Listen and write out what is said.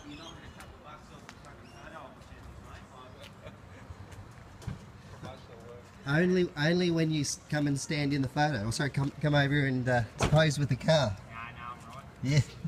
Only when you come and stand in the photo. Or sorry, come over and pose with the car. Yeah, I know, I'm right. Yeah.